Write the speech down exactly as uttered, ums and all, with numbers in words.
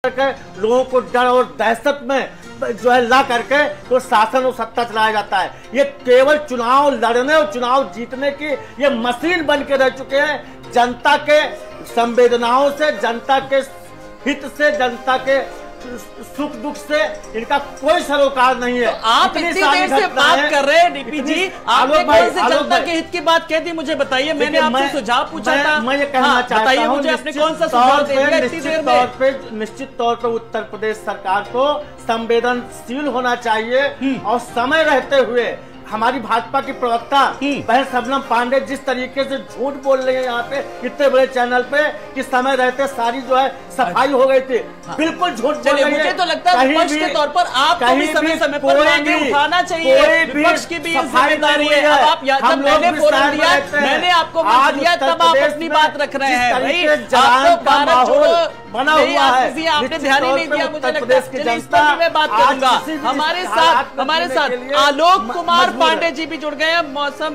करके लोगों को डर और दहशत में जो है ला करके तो शासन और सत्ता चलाया जाता है। ये केवल चुनाव लड़ने और चुनाव जीतने की ये मशीन बन के रह चुके हैं। जनता के संवेदनाओं से, जनता के हित से, जनता के सुख दुख से इनका कोई सरोकार नहीं है। तो आप इतनी देर से बात कर रहे हैं डीपी जी, आपने कौन से जनता के हित की बात कह दी मुझे बताइए। मैंने आपसे सुझाव पूछा था, मैं ये कहना हाँ, चाहता बताइए मुझे आपने कौन सा सुझाव दे दिया इतनी देर में। तौर पे निश्चित तौर पर उत्तर प्रदेश सरकार को संवेदनशील होना चाहिए और समय रहते हुए हमारी भाजपा की प्रवक्ता बहन शबनम पांडे जिस तरीके से झूठ बोल रही है यहाँ पे इतने बड़े चैनल पे कि समय रहते सारी जो है सफाई हो गई थी, हाँ। बिल्कुल झूठ बोल रही है। मुझे तो लगता है विपक्ष के तौर पर आपको भी समय समय पर मांगे उठाना चाहिए। विपक्ष की भी जिम्मेदारी है। अब आप जब मैंने फोरम दिया, मैंने आपको मंच दिया, तब आप अपनी बात रख रहे हैं। भाई आपको भारत छोड़ो बना हुआ है, आपने ध्यान ही नहीं दिया। मुझे लगता है चलिए इस पर मैं बात करूंगा। हमारे साथ हमारे साथ आलोक कुमार पांडे जी भी जुड़ गए हैं। मौसम